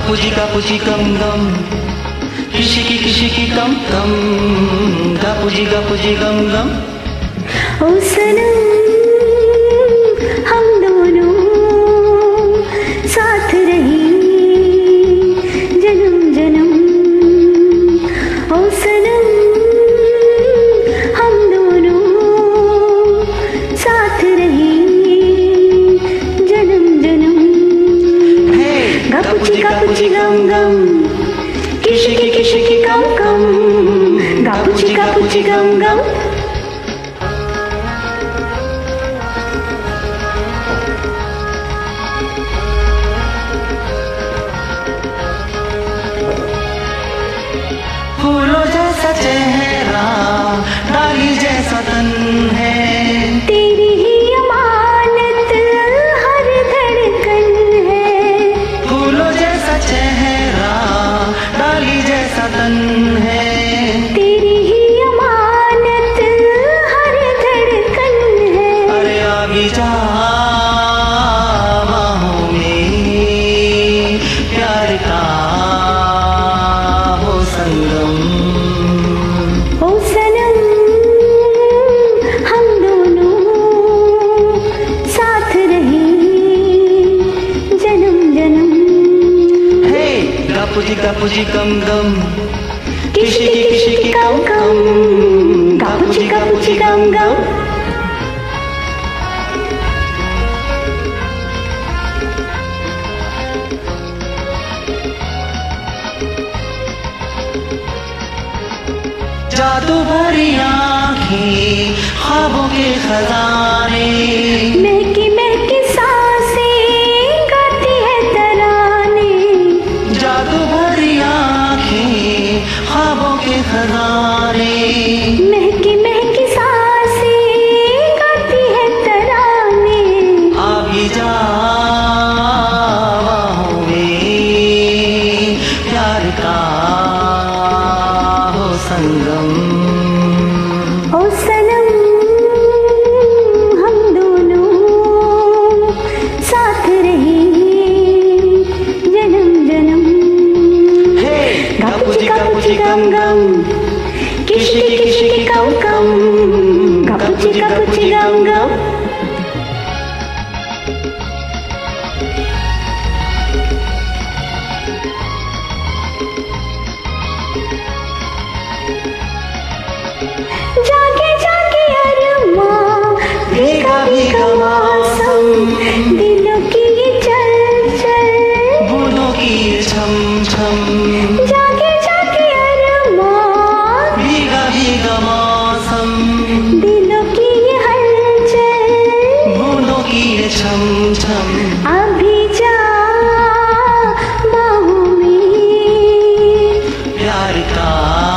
गापुजी गम गम, किसी की कम कम, गापुजी गम गम। ओ सनम हम दोनों साथ रहे जन्म जन्म। ओ सनम हम दोनों साथ रहे जन्म जन्म। गापुजी गम गम, किसी की कम कम, गापुजी गम गम। फूलों जैसा चेहरा, डाली जैसा तन है, तेरी ही अमानत हर धड़कन है। फूलों जैसा चेहरा, डाली जैसा तन है, तेरी ही अमानत हर धड़कन है। अरे आ भी जा बाहों में, प्यार का हो संगम। ओ सनम हम दोनों साथ रहे जन्म जन्म। हे गापुजी गम गम, किसी की कम कम, गापुजी गम गम। जादू भरी आँखें, ख्वाबों के खजाने, महकी महकी सांसें गाती है तराने। जादू भरी आँखें, ख्वाबों के खजाने, महकी महकी सांसें गाती है तराने। आ भी जा बाहों में, प्यार का हो संगम। ओ सनम हम दोनों साथ रहे जन्म जन्म। हे गापुजी गम गम, किसी की कम कम, गापुजी गम गम। जागे जागे अरमां, भीगा भीगा मौसम, दिलों की ये चलचल, बूंदों की ये छम छम। जागे जागे अरमां, भीगा भीगा मौसम, दिलों की ये हलचल, बूंदों की ये छम छम। अभी जा बाहों में, प्यार का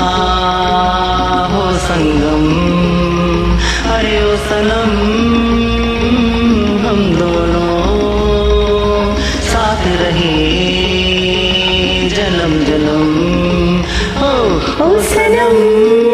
हो संगम। अरे ओ सनम हम दोनों साथ रहे जन्म जन्म। ओ ओ सनम